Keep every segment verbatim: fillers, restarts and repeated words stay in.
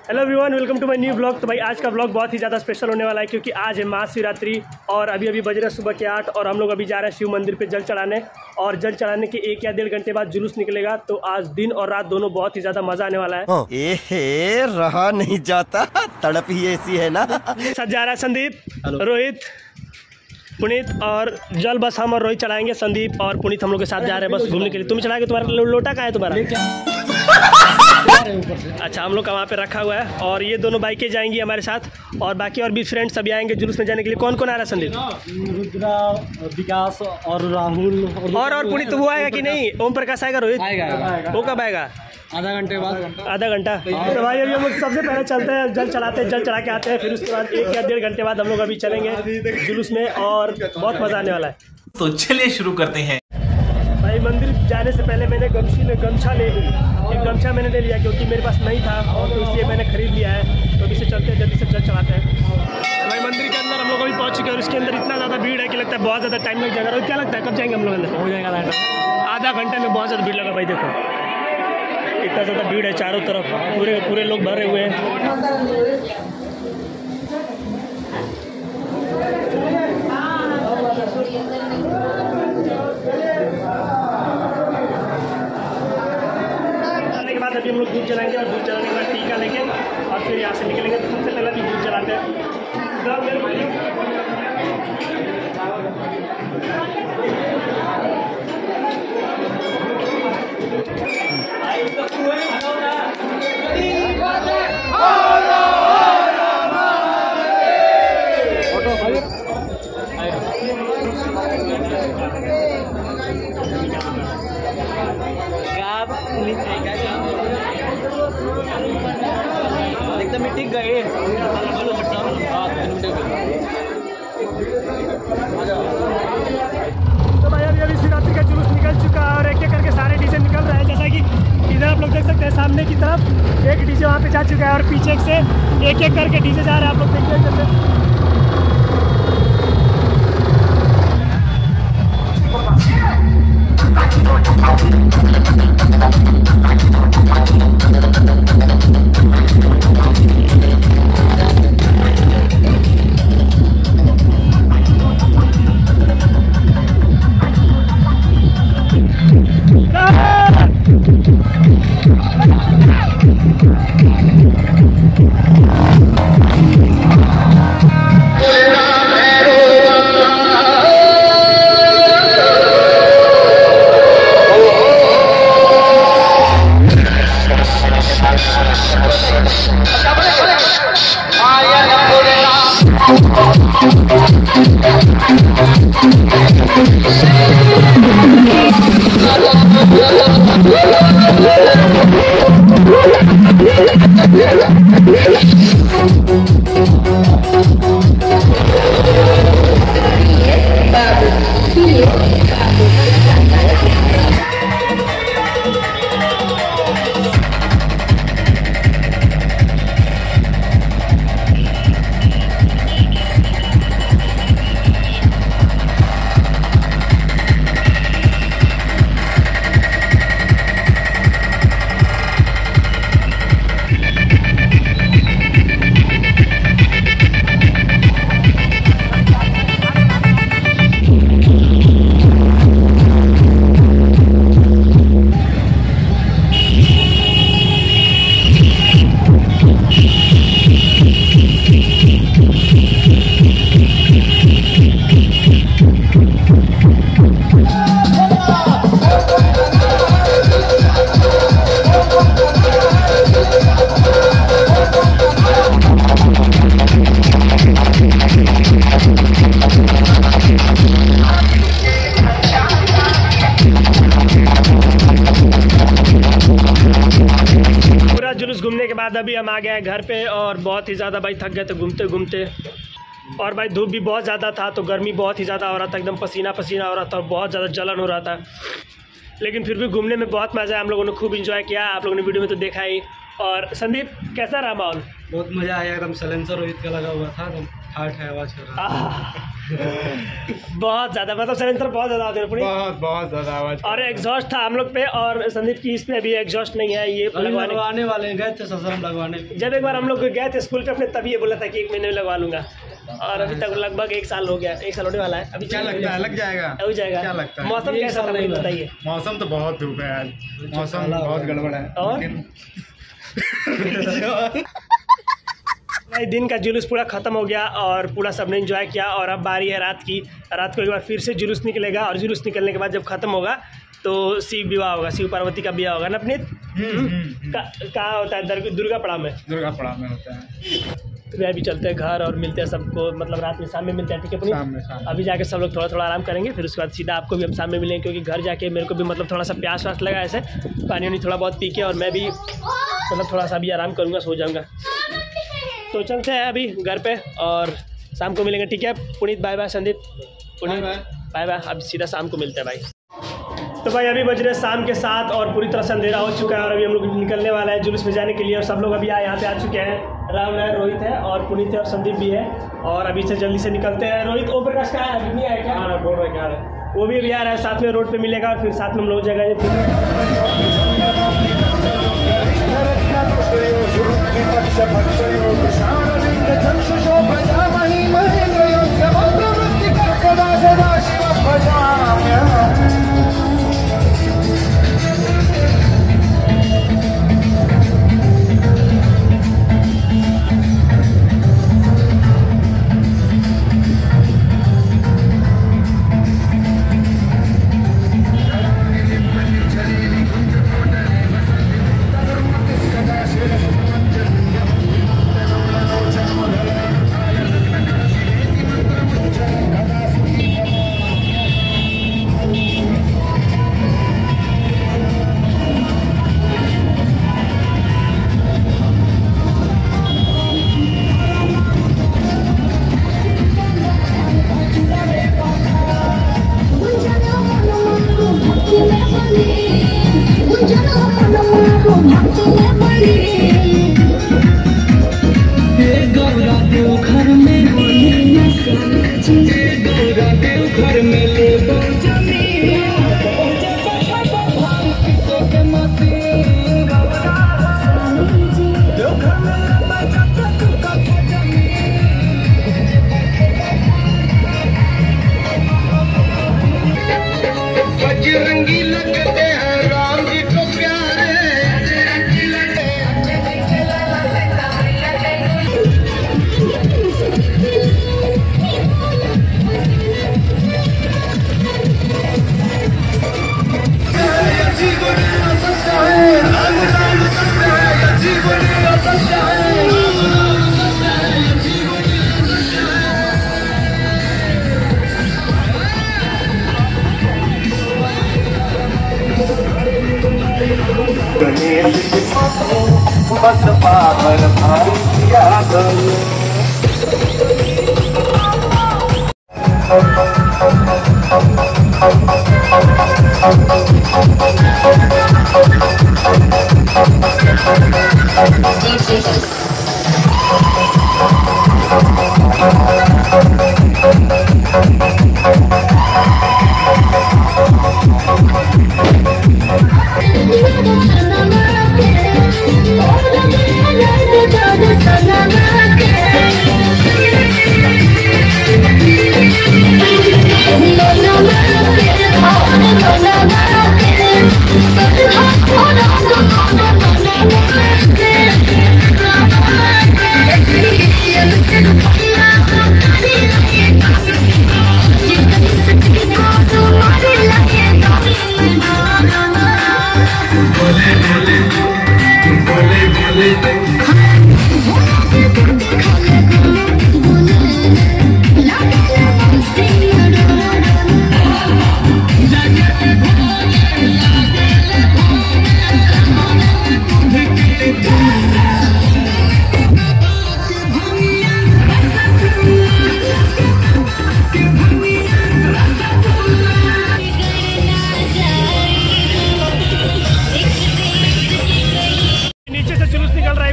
Hello everyone, welcome to my new blog. तो भाई आज का ब्लॉग बहुत ही ज़्यादा स्पेशल होने वाला है क्योंकि आज है महाशिवरात्रि और अभी अभी बज रहे सुबह के आठ और हम लोग अभी जा रहे हैं शिव मंदिर पे जल चढ़ाने। और जल चढ़ाने के एक या डेढ़ घंटे बाद जुलूस निकलेगा। तो आज दिन और रात दोनों बहुत ही ज़्यादा मजा आने वाला है। एहे, रहा नहीं जाता, तड़प ही ऐसी है ना। साथ जा रहा है संदीप, रोहित, पुनीत और जल बस हम और रोहित चढ़ाएंगे। संदीप और पुनीत हम लोग के साथ जा रहे हैं बस घूमने के लिए। तुम चढ़ाएंगे, तुम्हारा लो, लोटा कहाँ है तुम्हारा? अच्छा, हम लोग का वहाँ पे रखा हुआ है और ये दोनों बाइकें जाएंगी हमारे साथ और बाकी और भी फ्रेंड्स सभी आएंगे जुलूस में जाने के लिए। कौन कौन आ रहा है संदीप? रुद्रा, विकास और राहुल और और और पुनीत वो आएगा कि नहीं? ओम प्रकाश आएगा? रोहित आएगा। वो कब आएगा? आधा घंटे बाद। आधा घंटा। तो भाई अभी हम लोग सबसे पहले चलते हैं, जल चढ़ाते हैं, जल चढ़ा के आते हैं। फिर उसके बाद एक या डेढ़ घंटे बाद हम लोग अभी चलेंगे जुलूस में और बहुत मजा आने वाला है। तो चलिए शुरू करते हैं। भाई मंदिर जाने से पहले मैंने गमछी में गमछा ले ली। एक गमछा मैंने ले लिया क्योंकि मेरे पास नहीं था और तो इसलिए मैंने खरीद लिया है। तो अभी से चलते हैं, जल्दी से जल चढ़ाते हैं। भाई मंदिर के अंदर हम लोग अभी पहुंच चुके हैं और इसके अंदर इतना ज़्यादा भीड़ है कि लगता है बहुत ज़्यादा टाइम लग जाएगा। और क्या लगता है कब जाएंगे हम लोग अंदर? हो जाएगा आधा घंटे में। बहुत ज़्यादा भीड़ लगा भाई, देखो इतना ज़्यादा भीड़ है चारों तरफ, पूरे पूरे लोग भरे हुए हैं। अभी हम लोग दूध जलाएंगे और दूध जलाने के बाद टीका लेंगे और फिर यहाँ से निकलेंगे। तो सबसे पहले भी दूध जलाते हैं। एकदम टिक गए। तो भाई अभी अभी शिवरात्रि का जुलूस निकल चुका है और एक एक करके सारे डीजे निकल रहे हैं। जैसा कि इधर आप लोग देख सकते हैं, सामने की तरफ एक डीजे वहाँ पे जा चुका है और पीछे से एक एक करके डीजे जा रहे हैं। आप लोग देखिए जैसे घूमने के बाद अभी हम आ गए हैं घर पे और बहुत ही ज़्यादा भाई थक गए थे घूमते घूमते। और भाई धूप भी बहुत ज़्यादा था तो गर्मी बहुत ही ज़्यादा हो रहा था, एकदम पसीना पसीना हो रहा था और बहुत ज़्यादा जलन हो रहा था। लेकिन फिर भी घूमने में बहुत मज़ा आया, हम लोगों ने खूब इंजॉय किया। आप लोगों ने वीडियो में तो देखा ही। और संदीप कैसा रहा माहौल? बहुत मज़ा आया, एकदम सलेंसर रोहित का लगा हुआ था, एकदम ठाठ है आवाज़ कर रहा था। बहुत ज़्यादा, मतलब सिलेंडर बहुत ज़्यादा आते हैं पूरी, बहुत बहुत ज़्यादा आवाज़। और एग्जॉस्ट था हम लोग पे, और संदीप की इस पे अभी एग्जॉस्ट नहीं है। ये लगवाने लगवाने वाले गए थे ससुराल लगवाने। जब एक बार हम लोग गए थे स्कूल पे अपने, तभी ये बोला था कि एक महीने में लगवा लूंगा, और अभी तक लगभग एक साल हो गया, एक साल होने वाला है। अभी क्या लगता है, लग जाएगा? हो जाएगा। क्या लगता है? मौसम कैसा था नहीं बताइए? मौसम तो बहुत धूप है आज, मौसम बहुत गड़बड़ है। और भाई दिन का जुलूस पूरा ख़त्म हो गया और पूरा सबने एंजॉय किया, और अब बारी है रात की। रात को एक बार फिर से जुलूस निकलेगा, और जुलूस निकलने के बाद जब ख़त्म होगा तो शिव विवाह होगा, शिव पार्वती का विवाह होगा ना अपने। कहाँ होता है? दुर्गा पड़ा में। दुर्गा पड़ा में होता है। तो मैं अभी चलते हैं घर और मिलते हैं सबको, मतलब रात में शाम में मिलते हैं, ठीक है अपनी? शाम में, शाम में। अभी जाके सब लोग थोड़ा थोड़ा आराम करेंगे, फिर उसके बाद सीधा आपको भी हम शाम में मिलेंगे, क्योंकि घर जाके मेरे को भी मतलब थोड़ा सा प्यास व्यास लगा ऐसे, पानी वानी थोड़ा बहुत पी के, और मैं भी मतलब थोड़ा सा भी आराम करूँगा, सो जाऊँगा। तो चलते हैं अभी घर पे और शाम को मिलेंगे, ठीक है? Puneet bye bye. Sandeep Puneet bye bye. अब सीधा शाम को मिलते हैं भाई। तो भाई अभी बज रहे शाम के साथ और पूरी तरह से अंधेरा हो चुका है, और अभी हम लोग निकलने वाला है जुलूस में जाने के लिए, और सब लोग अभी यहाँ पे आ चुके हैं। राहुल है, रोहित है, और पुनीत है, और संदीप भी है, और अभी से जल्दी से निकलते हैं। रोहित ओम प्रकाश का है, नहीं आया क्या? हाँ बोल रहे क्या है, वो भी अभी आ रहा है, साथ में रोड पे मिलेगा, और फिर साथ में हम लोग जगह बजरंगी लगते हैं राम जी को प्यारे। बस पावर भाई याद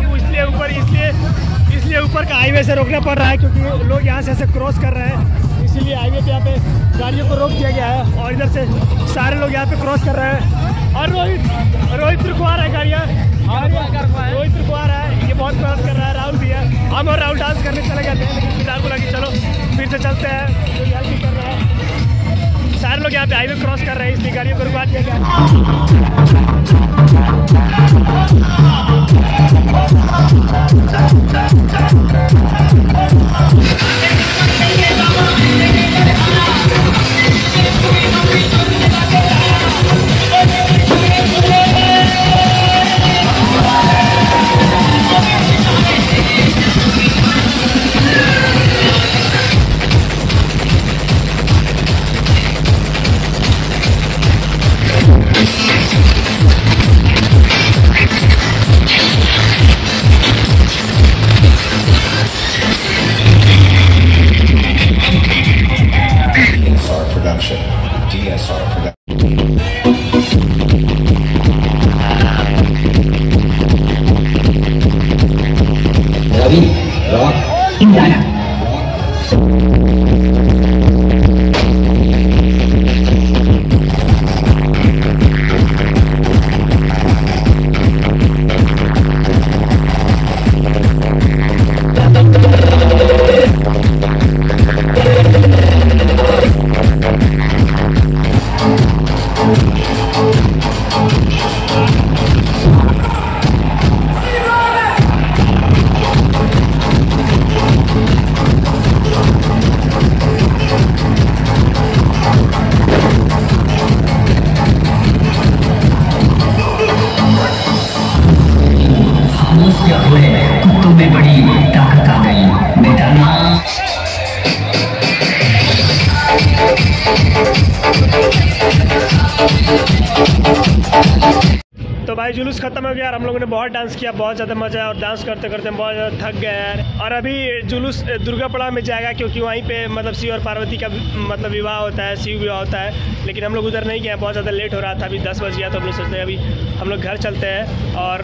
ऊपर का हाईवे से रोकना पड़ रहा है, क्योंकि लोग यहाँ से ऐसे क्रॉस कर रहे हैं, इसीलिए हाईवे पे यहाँ पे गाड़ियों को रोक दिया गया है और इधर से सारे लोग यहाँ पे क्रॉस कर रहे हैं। और रोहित रोहित रुकवा रहा है गाड़ियाँ, रोहित रुकवा रहा है, ये बहुत मेहनत कर रहा है। राहुल भी है, हम और राहुल डांस करने चले गए थे, लेकिन फिर राहुल बोला कि चलो फिर से चलते हैं, तो हेल्प भी कर रहा है। सारे लोग यहाँ पे हाईवे क्रॉस कर रहे हैं, इसलिए गाड़ियों को रुकवा दिया गया। तो भाई जुलूस खत्म हो गया और हम लोगों ने बहुत डांस किया, बहुत ज़्यादा मज़ा आया और डांस करते करते हम बहुत ज़्यादा थक गए यार। और अभी जुलूस दुर्गापड़ा में जाएगा, क्योंकि वहीं पे मतलब शिव और पार्वती का मतलब विवाह होता है, शिव विवाह होता है। लेकिन हम लोग उधर नहीं गए, बहुत ज़्यादा लेट हो रहा था, अभी दस बज गया, तो हम लोग सोचते हैं अभी हम लोग घर चलते हैं। और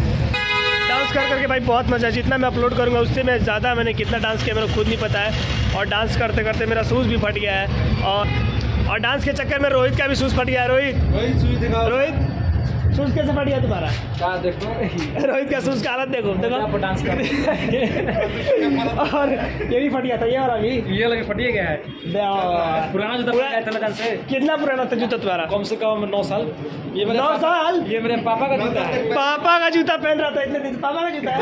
डांस कर करके भाई बहुत मज़ा है, जितना मैं अपलोड करूँगा उससे मैं ज़्यादा मैंने कितना डांस किया मेरे को खुद नहीं पता है। और डांस करते करते मेरा शूज़ भी फट गया है, और और डांस के चक्कर में रोहित का भी शूज़ फट गया है। रोहित रोहित शूज़ कैसे फट गया तुम्हारा? क्या देखो रोहित का शूज़ का हालत देखो, देखो डांस कर और ये भी फट गया था, ये वाला भी ये लगे फटिए गया है। पुराना जूता पहना था लगन से। कितना पुराना था जूता तुम्हारा? कम से कम नौ साल। ये मेरे नौ साल? ये मेरे पापा का जूता है। पापा का जूता पहन रहा था इतने दिन? पापा का जूता है?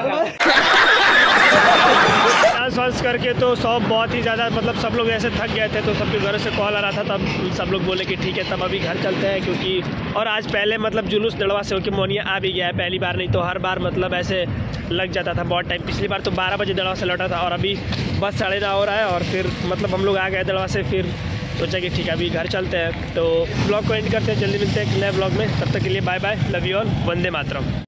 डांस वांस करके तो सब बहुत ही ज़्यादा मतलब सब लोग ऐसे थक गए थे, तो सबके घरों से कॉल आ रहा था, तब सब लोग बोले कि ठीक है तब अभी घर चलते हैं। क्योंकि और आज पहले मतलब जुलूस दड़वा से होकर मोनिया आ भी गया है, पहली बार नहीं तो हर बार मतलब ऐसे लग जाता था बहुत टाइम। पिछली बार तो बारह बजे दड़वा से लौटा था और अभी बस साढ़े नौ हो रहा है और फिर मतलब हम लोग आ गए दड़वा से। फिर सोचा कि ठीक है अभी घर चलते हैं, तो ब्लॉग को एंड करते हैं, जल्दी मिलते हैं एक नए ब्लॉग में। तब तक के लिए bye bye, love you all, वंदे मातरम।